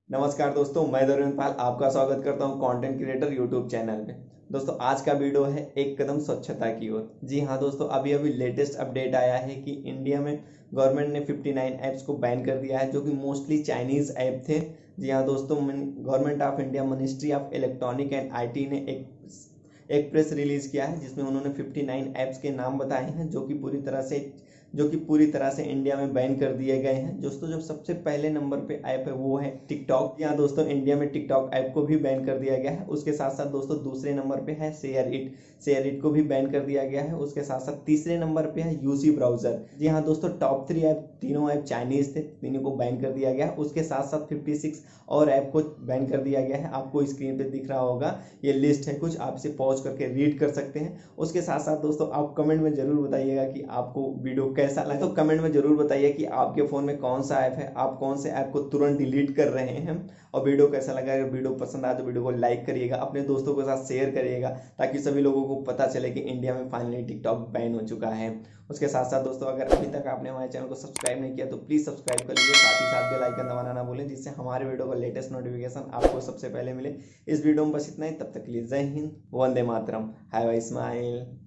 नमस्कार दोस्तों, मैं धर्मेंद्र पाल आपका स्वागत करता हूं कंटेंट क्रिएटर यूट्यूब चैनल पे। दोस्तों, आज का वीडियो है एक कदम स्वच्छता की ओर। जी हाँ दोस्तों, अभी अभी लेटेस्ट अपडेट आया है कि इंडिया में गवर्नमेंट ने 59 ऐप्स को बैन कर दिया है, जो कि मोस्टली चाइनीज ऐप थे। जी हाँ दोस्तों, government of India ministry of electronic and IT ने एक प्रेस रिलीज किया है, जिसमें उन्होंने 59 ऐप्स के नाम बताए हैं जो कि पूरी तरह से इंडिया में बैन कर दिए गए हैं। दोस्तों, जो सबसे पहले नंबर पे ऐप है वो है टिकटॉक। यहाँ दोस्तों इंडिया में टिकटॉक ऐप को भी बैन कर दिया गया है। उसके साथ साथ दोस्तों दूसरे नंबर पे है शेयर इट को भी बैन कर दिया गया है। उसके साथ साथ तीसरे नंबर पे है यूसी ब्राउजर। जी हाँ दोस्तों, टॉप 3 ऐप, तीनों ऐप चाइनीज थे, तीनों को बैन कर दिया गया। उसके साथ साथ 56 और ऐप को बैन कर दिया गया है। आपको स्क्रीन पे दिख रहा होगा, ये लिस्ट है कुछ, आप इसे पॉज करके रीड कर सकते हैं। उसके साथ साथ दोस्तों आप कमेंट में जरूर बताइएगा कि आपको वीडियो कैसा लगा। तो कमेंट में जरूर बताइए कि आपके फोन में कौन सा ऐप है, आप कौन से ऐप को तुरंत डिलीट कर रहे हैं, और वीडियो कैसा लगा। अगर वीडियो पसंद आए तो वीडियो को लाइक करिएगा, अपने दोस्तों के साथ शेयर करिएगा, ताकि सभी लोगों को पता चले कि इंडिया में फाइनली टिकटॉक बैन हो चुका है। उसके साथ साथ दोस्तों, अगर अभी तक आपने हमारे चैनल को सब्सक्राइब नहीं किया तो प्लीज सब्सक्राइब कर लीजिए, साथ ही साथ बेल आइकन दबाना ना भूलें, जिससे हमारे वीडियो का लेटेस्ट नोटिफिकेशन आपको सबसे पहले मिले। इस वीडियो में बस इतना ही, तब तक के लिए जय हिंद, वंदे मातरम, हैव अ स्माइल।